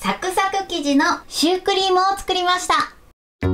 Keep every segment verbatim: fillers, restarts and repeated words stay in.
サクサク生地のシュークリームを作りました。こん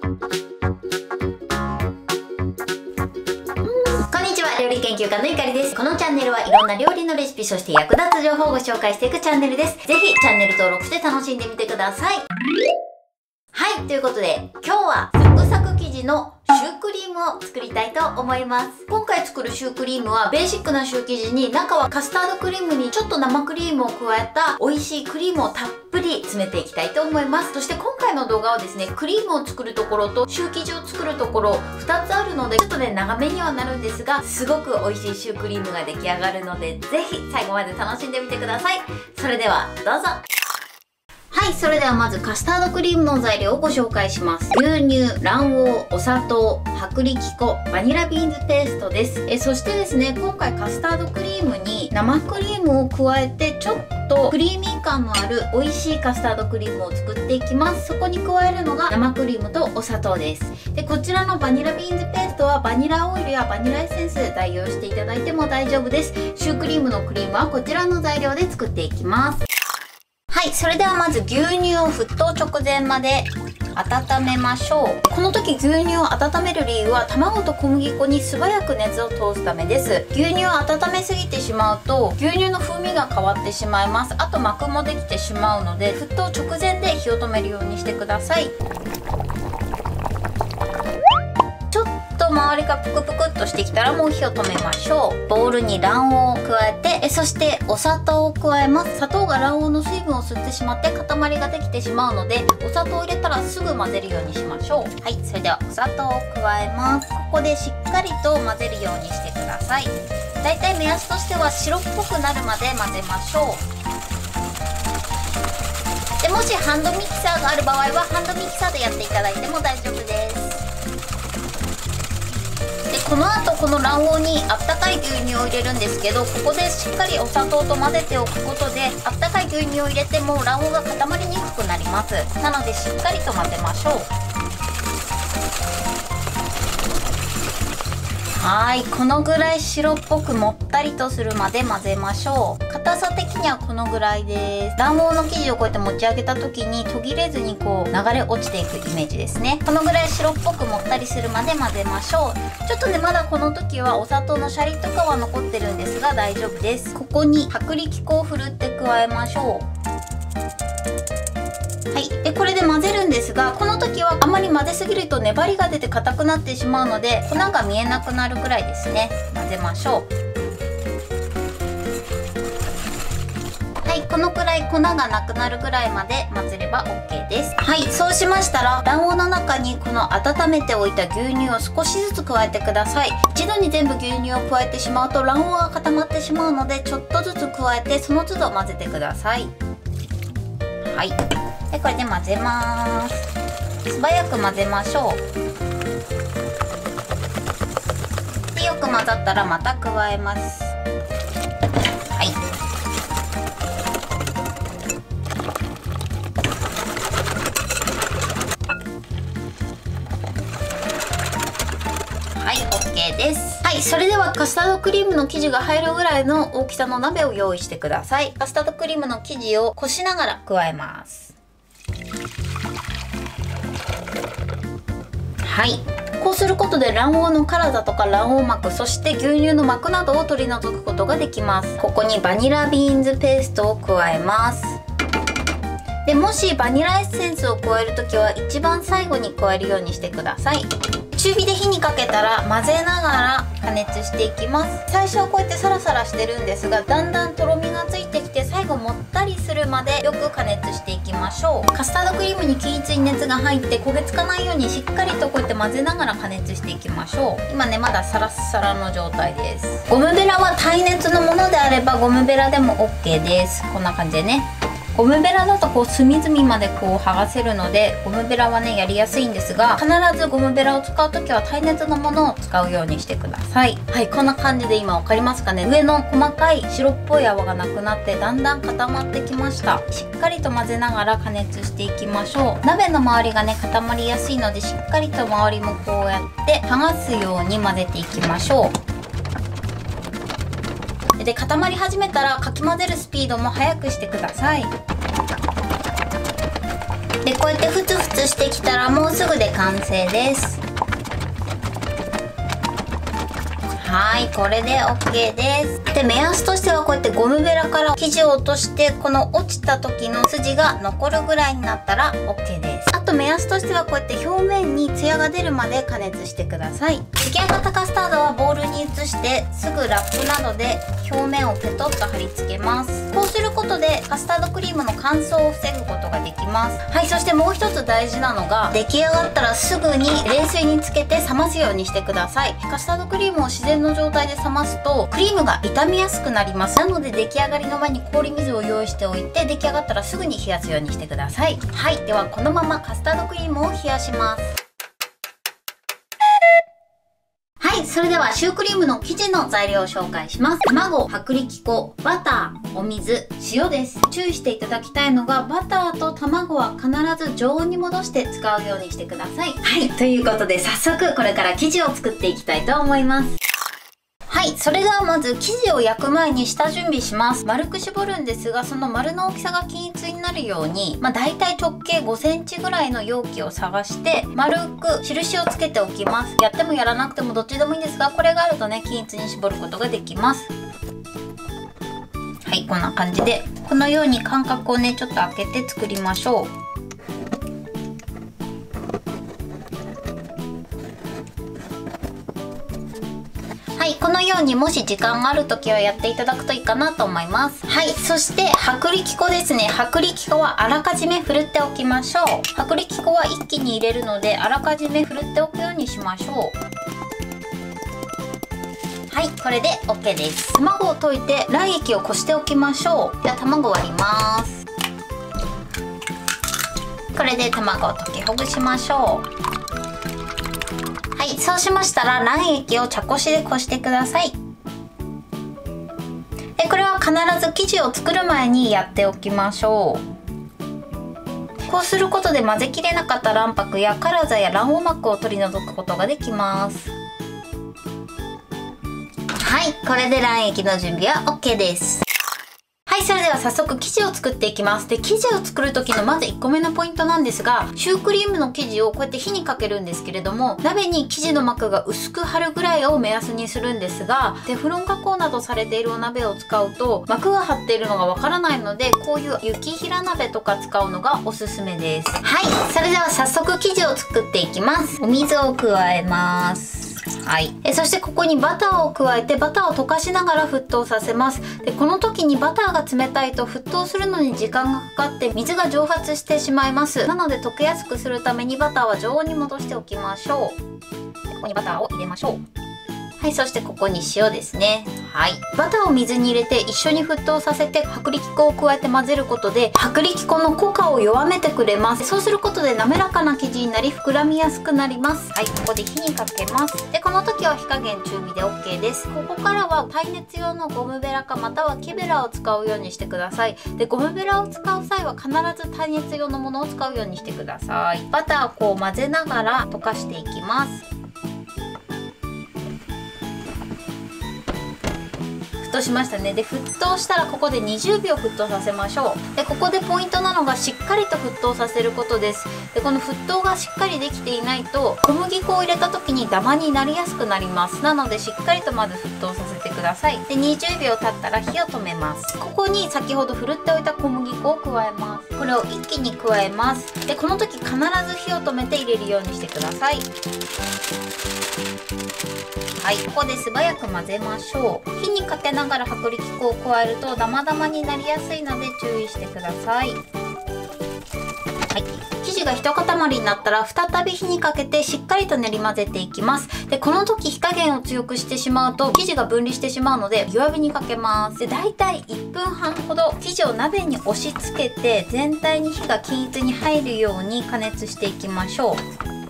にちは、料理研究家のゆかりです。このチャンネルはいろんな料理のレシピ、そして役立つ情報をご紹介していくチャンネルです。ぜひチャンネル登録して楽しんでみてください。はい、ということで今日はサクサク生地のシュークリームを作りたいと思います。今回作るシュークリームはベーシックなシュー生地に、中はカスタードクリームにちょっと生クリームを加えた美味しいクリームをたっぷり詰めていきたいと思います。そして今回の動画はですね、クリームを作るところとシュー生地を作るところふたつあるので、ちょっとね長めにはなるんですが、すごく美味しいシュークリームが出来上がるので、ぜひ最後まで楽しんでみてください。それではどうぞ。はい、それではまずカスタードクリームの材料をご紹介します。牛乳、卵黄、お砂糖、薄力粉、バニラビーンズペーストです。えそしてですね、今回カスタードクリームに生クリームを加えて、ちょっとクリーミー感のある美味しいカスタードクリームを作っていきます。そこに加えるのが生クリームとお砂糖です。でこちらのバニラビーンズペーストはバニラオイルやバニラエッセンスで代用していただいても大丈夫です。シュークリームのクリームはこちらの材料で作っていきます。はい、それではまず牛乳を沸騰直前まで温めましょう。この時牛乳を温める理由は、卵と小麦粉に素早く熱を通すためです。牛乳を温めすぎてしまうと牛乳の風味が変わってしまいます。あと膜もできてしまうので、沸騰直前で火を止めるようにしてください。周りがプクプクっとしてきたらもう火を止めましょう。ボウルに卵黄を加えて、えそしてお砂糖を加えます。砂糖が卵黄の水分を吸ってしまって塊ができてしまうので、お砂糖を入れたらすぐ混ぜるようにしましょう。はい、それではお砂糖を加えます。ここでしっかりと混ぜるようにしてください。だいたい目安としては白っぽくなるまで混ぜましょう。でもしハンドミキサーがある場合はハンドミキサーでやっていただいても大丈夫です。この後この卵黄にあったかい牛乳を入れるんですけど、ここでしっかりお砂糖と混ぜておくことで、あったかい牛乳を入れても卵黄が固まりにくくなります。なのでしっかりと混ぜましょう。はい、このぐらい白っぽくもったりとするまで混ぜましょう。硬さ的にはこのぐらいです。卵黄の生地をこうやって持ち上げた時に途切れずにこう流れ落ちていくイメージですね。このぐらい白っぽくもったりするまで混ぜましょう。ちょっとねまだこの時はお砂糖のシャリとかは残ってるんですが大丈夫です。ここに薄力粉をふるって加えましょう。はい、でこれで混ぜるんですが、この時はあまり混ぜすぎると粘りが出て硬くなってしまうので、粉が見えなくなるくらいですね。混ぜましょう。はい、このくらい粉がなくなるくらいまで混ぜれば オーケー です。はい、そうしましたら卵黄の中にこの温めておいた牛乳を少しずつ加えてください。一度に全部牛乳を加えてしまうと卵黄が固まってしまうので、ちょっとずつ加えてその都度混ぜてください。はい、でこれで混ぜます。素早く混ぜましょう。でよく混ざったらまた加えます。はい、はい、オッケー です。はい、それではカスタードクリームの生地が入るぐらいの大きさの鍋を用意してください。カスタードクリームの生地をこしながら加えます。はい、こうすることで卵黄の辛さとか卵黄膜、そして牛乳の膜などを取り除くことができます。ここにバニラビーンズペーストを加えます。でもしバニラエッセンスを加えるときは一番最後に加えるようにしてください。中火で火にかけたら混ぜながら加熱していきます。最初はこうやってサラサラしてるんですが、だんだんとろみがついてきて最後もったりするまでよく加熱していきましょう。カスタードクリームに均一に熱が入って焦げつかないようにしっかりとこうやって混ぜながら加熱していきましょう。今ねまだサラッサラの状態です。ゴムベラは耐熱のものであればゴムベラでも オーケー です。こんな感じでね、ゴムベラだとこう隅々までこう剥がせるのでゴムベラはねやりやすいんですが、必ずゴムベラを使う時は耐熱のものを使うようにしてください。はい、こんな感じで今分かりますかね。上の細かい白っぽい泡がなくなってだんだん固まってきました。しっかりと混ぜながら加熱していきましょう。鍋の周りがね固まりやすいので、しっかりと周りもこうやって剥がすように混ぜていきましょう。で固まり始めたらかき混ぜるスピードも速くしてください。 でこうやってふつふつしてきたらもうすぐで完成です。はい、これで オーケー です。で、目安としてはこうやってゴムベラから生地を落としてこの落ちた時の筋が残るぐらいになったら オーケー です。あと目安としてはこうやって表面にツヤが出るまで加熱してください。出来上がったカスタードはボウルに移してすぐラップなどで表面をペトッと貼り付けます。こうすることでカスタードクリームの乾燥を防ぐことができます。はい、そしてもう一つ大事なのが出来上がったらすぐに冷水につけて冷ますようにしてください。カスタードクリームを自然の状態で冷ますとクリームが傷みやすくなります。なので出来上がりの前に氷水を用意しておいて出来上がったらすぐに冷やすようにしてください。はい、ではこのままカスタードクリームを冷やします。はい、それではシュークリームの生地の材料を紹介します。卵、薄力粉、バター、お水、塩です。注意していただきたいのがバターと卵は必ず常温に戻して使うようにしてください。はい、ということで早速これから生地を作っていきたいと思います。はい、それではまず生地を焼く前に下準備します。丸く絞るんですが、その丸の大きさが均一になるように、まあ、大体直径ごセンチぐらいの容器を探して丸く印をつけておきます。やってもやらなくてもどっちでもいいんですが、これがあるとね均一に絞ることができます。はい、こんな感じでこのように間隔をねちょっと開けて作りましょう。はい、このようにもし時間がある時はやっていただくといいかなと思います。はい、そして薄力粉ですね。薄力粉はあらかじめふるっておきましょう。薄力粉は一気に入れるのであらかじめふるっておくようにしましょう。はい、これで オーケー です。卵を溶いて卵液をこしておきましょう。では卵を割ります。これで卵を溶きほぐしましょう。はい、そうしましたら卵液を茶こしでこしてください。でこれは必ず生地を作る前にやっておきましょう。こうすることで混ぜきれなかった卵白やカラザや卵黄膜を取り除くことができます。はい、これで卵液の準備は オーケー です。はい、それでは早速生地を作っていきます。で生地を作る時のまずいっこめのポイントなんですが、シュークリームの生地をこうやって火にかけるんですけれども、鍋に生地の膜が薄く張るぐらいを目安にするんですが、テフロン加工などされているお鍋を使うと膜が張っているのがわからないので、こういう雪平鍋とか使うのがおすすめです。はい、それでは早速生地を作っていきます。お水を加えます。はい、えそしてここにバターを加えてバターを溶かしながら沸騰させます。でこの時にバターが冷たいと沸騰するのに時間がかかって水が蒸発してしまいます。なので溶けやすくするためにバターは常温に戻しておきましょう。でここにバターを入れましょう。はい、そしてここに塩ですね。はい、バターを水に入れて一緒に沸騰させて薄力粉を加えて混ぜることで薄力粉の効果を弱めてくれます。そうすることで滑らかな生地になり膨らみやすくなります。はい、ここで火にかけます。でこの時は火加減中火で オーケー です。ここからは耐熱用のゴムベラかまたは木べらを使うようにしてください。でゴムベラを使う際は必ず耐熱用のものを使うようにしてください。バターをこう混ぜながら溶かしていきます。沸騰しましたね。で沸騰したらここでにじゅうびょう沸騰させましょう。でここでポイントなのがしっかりと沸騰させることです。でこの沸騰がしっかりできていないと小麦粉を入れた時にダマになりやすくなります。なのでしっかりとまず沸騰させてください。でにじゅうびょう経ったら火を止めます。ここに先ほどふるっておいた小麦粉を加えます。これを一気に加えます。でこの時必ず火を止めて入れるようにしてください。はい、ここで素早く混ぜましょう。火にかけながら薄力粉を加えるとダマダマになりやすいので注意してください。はい、生地が一塊になったら再び火にかけてしっかりと練り混ぜていきます。でこの時火加減を強くしてしまうと生地が分離してしまうので弱火にかけます。でだいたいいっぷんはんほど生地を鍋に押し付けて全体に火が均一に入るように加熱していきましょう。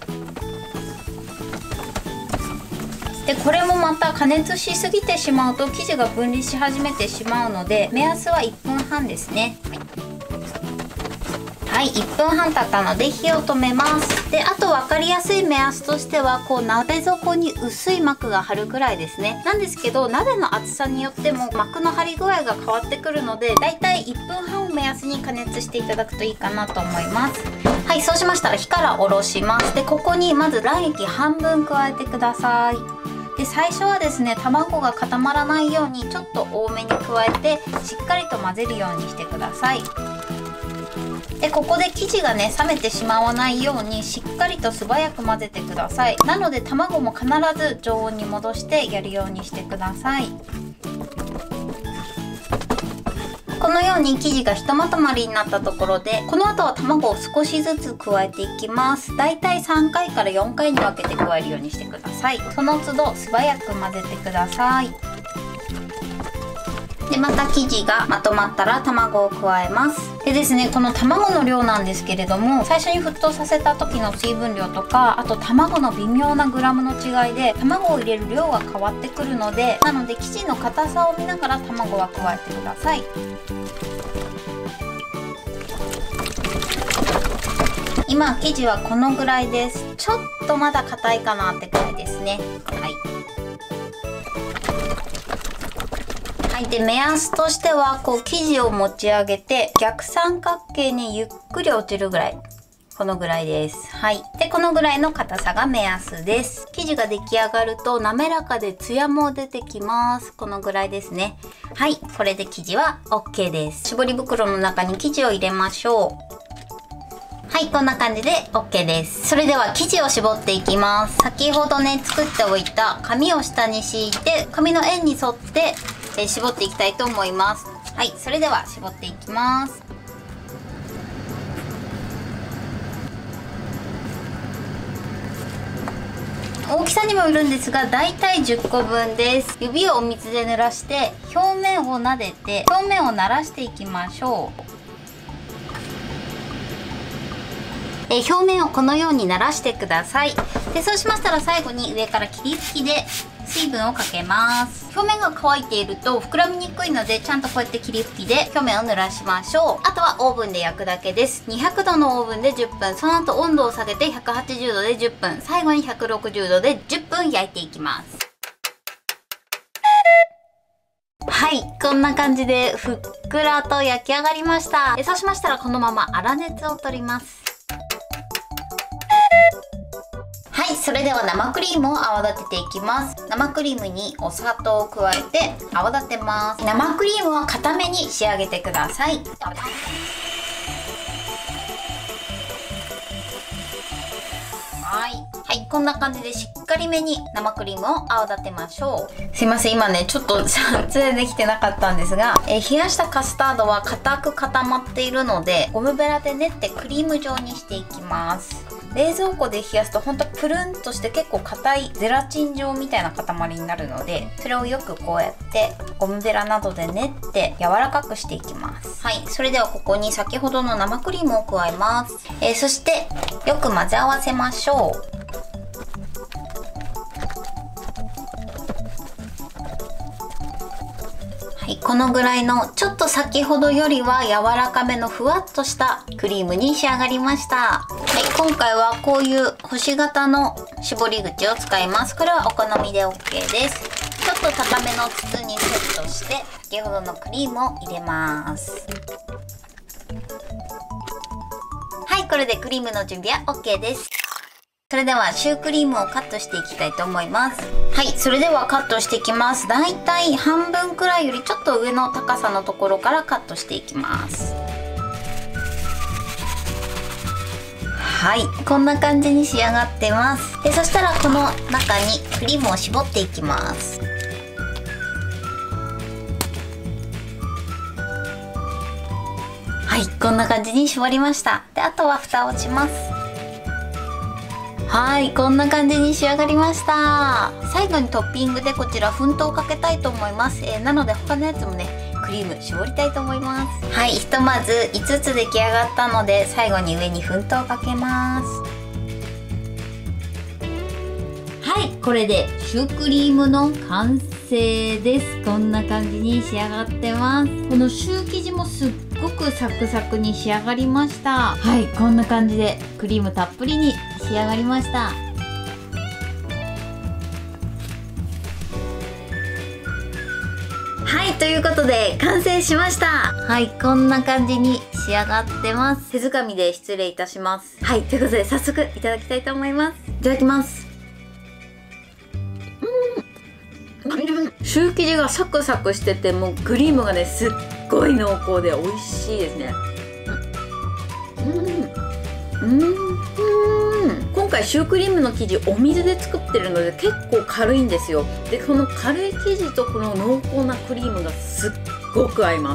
でこれもまた加熱しすぎてしまうと生地が分離し始めてしまうので目安はいっぷんはんですね。ははい、いっぷんはん経ったので火を止めます。で、あと分かりやすい目安としては、こう鍋底に薄い膜が張るくらいですね。なんですけど、鍋の厚さによっても膜の張り具合が変わってくるので、だいたいいっぷんはんを目安に加熱していただくといいかなと思います。はい、そうしましたら火から下ろします。で、ここにまず卵液半分加えてください。で、最初はですね、卵が固まらないようにちょっと多めに加えてしっかりと混ぜるようにしてください。で、ここで生地がね冷めてしまわないようにしっかりと素早く混ぜてください。なので卵も必ず常温に戻してやるようにしてください。このように生地がひとまとまりになったところで、この後は卵を少しずつ加えていきます。だいたいさんかいからよんかいに分けて加えるようにしてください。その都度素早く混ぜてください。で、また生地がまとまったら卵を加えます。でですね、この卵の量なんですけれども、最初に沸騰させた時の水分量とか、あと卵の微妙なグラムの違いで卵を入れる量が変わってくるので、なので生地の硬さを見ながら卵は加えてください。今生地はこのぐらいです。ちょっとまだ硬いかなってくらいですね。はいはい、で目安としてはこう生地を持ち上げて逆三角形にゆっくり落ちるぐらい、このぐらいです。はい、でこのぐらいの硬さが目安です。生地が出来上がると滑らかでツヤも出てきます。このぐらいですね。はい、これで生地は オーケー です。絞り袋の中に生地を入れましょう。はい、こんな感じで オーケー です。それでは生地を絞っていきます。先ほどね作っておいた紙を下に敷いて、紙の円に沿ってえー、絞っていきたいと思います。はい、それでは絞っていきます。大きさにもよるんですが、だいたいじゅっこぶんです。指をお水で濡らして表面を撫でて表面を慣らしていきましょう。えー、表面をこのように慣らしてください。でそうしましたら最後に上から霧吹きで水分をかけます。表面が乾いていると膨らみにくいので、ちゃんとこうやって霧吹きで表面を濡らしましょう。あとはオーブンで焼くだけです。にひゃくどのオーブンでじゅっぷん、その後温度を下げてひゃくはちじゅうどでじゅっぷん、最後にひゃくろくじゅうどでじゅっぷん焼いていきます。はい、こんな感じでふっくらと焼き上がりました。そうしましたらこのまま粗熱を取ります。はい、それでは生クリームを泡立てていきます。生クリームにお砂糖を加えて泡立てます。生クリームは固めに仕上げてください。はい、はい、こんな感じでしっかりめに生クリームを泡立てましょう。すいません、今ねちょっと撮影できてなかったんですが、え冷やしたカスタードは固く固まっているので、ゴムベラで練ってクリーム状にしていきます。冷蔵庫で冷やすとほんとプルンとして結構硬いゼラチン状みたいな塊になるので、それをよくこうやってゴムベラなどで練って柔らかくしていきます。はい、それではここに先ほどの生クリームを加えます。えー、そしてよく混ぜ合わせましょう。はい、このぐらいのちょっと先ほどよりは柔らかめのふわっとしたクリームに仕上がりました。はい、今回はこういう星型の絞り口を使います。これはお好みで オーケー です。ちょっと高めの筒にセットして先ほどのクリームを入れます。はい、これでクリームの準備は オーケー です。それではシュークリームをカットしていきたいと思います。はい、それではカットしていきます。だいたい半分くらいよりちょっと上の高さのところからカットしていきます。はい、こんな感じに仕上がってます。でそしたらこの中にクリームを絞っていきます。はい、こんな感じに絞りました。であとは蓋をします。はい、こんな感じに仕上がりました。最後にトッピングでこちら粉糖をかけたいと思います。えー、なので他のやつもねクリーム絞りたいと思います。はい、ひとまずいつつ出来上がったので最後に上に粉糖をかけます。はい、これでシュークリームの完成です。こんな感じに仕上がってます。このシュー生地もすっごくサクサクに仕上がりました。はい、こんな感じでクリームたっぷりに仕上がりました。はい、ということで完成しました。はい、こんな感じに仕上がってます。手づかみで失礼いたします。はい、ということで早速いただきたいと思います。いただきます。うん、シュー生地がサクサクしてて、もうクリームがねすっごい濃厚で美味しいですね。うん、うん、今回シュークリームの生地お水で作ってるので結構軽いんですよ。でこの軽い生地とこの濃厚なクリームがすっごく合います。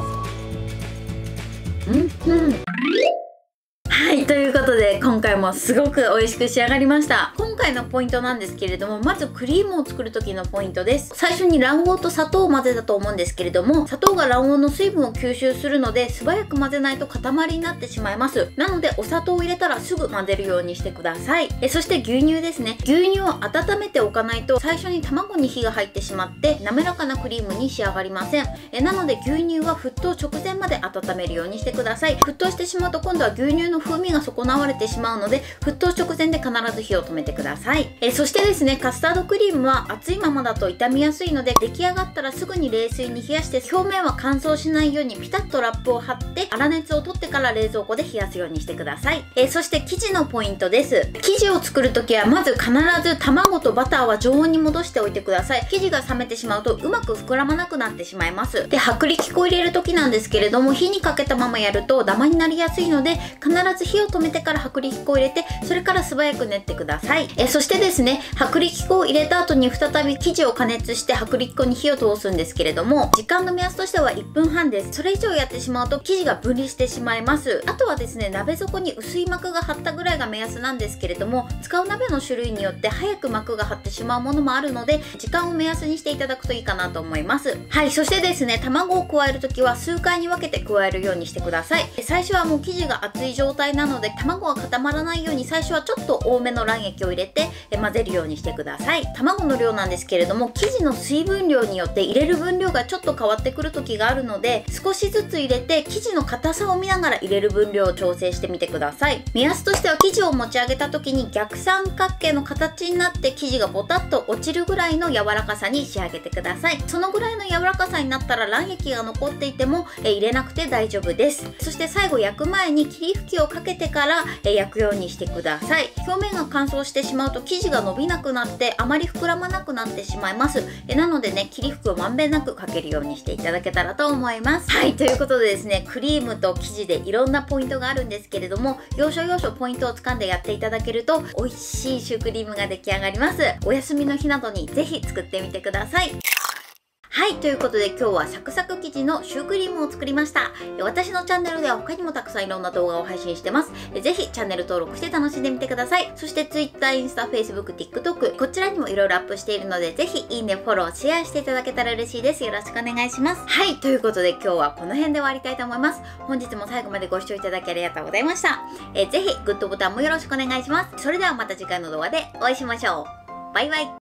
うん、うん、はい、ということで今回もすごく美味しく仕上がりました。今回のポイントなんですけれども、まずクリームを作る時のポイントです。最初に卵黄と砂糖を混ぜたと思うんですけれども、砂糖が卵黄の水分を吸収するので素早く混ぜないと塊になってしまいます。なのでお砂糖を入れたらすぐ混ぜるようにしてください。えそして牛乳ですね。牛乳を温めておかないと最初に卵に火が入ってしまって滑らかなクリームに仕上がりません。えなので牛乳は沸騰直前まで温めるようにしてください。沸騰してしまうと今度は牛乳の風味が損なわれてしまうので、沸騰直前で必ず火を止めてください。えそしてですね、カスタードクリームは熱いままだと傷みやすいので、出来上がったらすぐに冷水に冷やして、表面は乾燥しないようにピタッとラップを貼って粗熱を取ってから冷蔵庫で冷やすようにしてください。えそして生地のポイントです。生地を作るときはまず必ず卵とバターは常温に戻しておいてください。生地が冷めてしまうとうまく膨らまなくなってしまいます。で薄力粉を入れるときなんですけれども、火にかけたままやるとダマになりやすいので、必ず火を止めてから薄力粉を入れて、それから素早く練ってください。えそしてですね、薄力粉を入れた後に再び生地を加熱して薄力粉に火を通すんですけれども、時間の目安としてはいっぷんはんです。それ以上やってしまうと生地が分離してしまいます。あとはですね、鍋底に薄い膜が張ったぐらいが目安なんですけれども、使う鍋の種類によって早く膜が張ってしまうものもあるので、時間を目安にしていただくといいかなと思います。はい、そしてですね、卵を加えるときは数回に分けて加えるようにしてください。最初はもう生地が熱い状態なので、卵が固まらないように最初はちょっと多めの卵液を入れて混ぜるようにしてください。卵の量なんですけれども、生地の水分量によって入れる分量がちょっと変わってくる時があるので、少しずつ入れて生地の硬さを見ながら入れる分量を調整してみてください。目安としては生地を持ち上げた時に逆三角形の形になって生地がボタッと落ちるぐらいの柔らかさに仕上げてください。そのぐらいの柔らかさになったら卵液が残っていてもえ入れなくて大丈夫です。そして最後焼く前に霧吹きをかけてからえ焼くようにしてください。表面が乾燥してしまうと生地が伸びなくなってあまり膨らまなくなってしまいます。えなのでね、霧吹きをまんべんなくかけるようにしていただけたらと思います。はい、ということでですね、クリームと生地でいろんなポイントがあるんですけれども、要所要所ポイントをつかんでやっていただけると美味しいシュークリームが出来上がります。お休みの日などにぜひ作ってみてください。はい、ということで今日はサクサク生地のシュークリームを作りました。私のチャンネルでは他にもたくさんいろんな動画を配信してます。ぜひチャンネル登録して楽しんでみてください。そして Twitter、インスタ、Facebook、TikTok こちらにもいろいろアップしているので、ぜひいいね、フォロー、シェアしていただけたら嬉しいです。よろしくお願いします。はい、ということで今日はこの辺で終わりたいと思います。本日も最後までご視聴いただきありがとうございました。えー、ぜひグッドボタンもよろしくお願いします。それではまた次回の動画でお会いしましょう。バイバイ。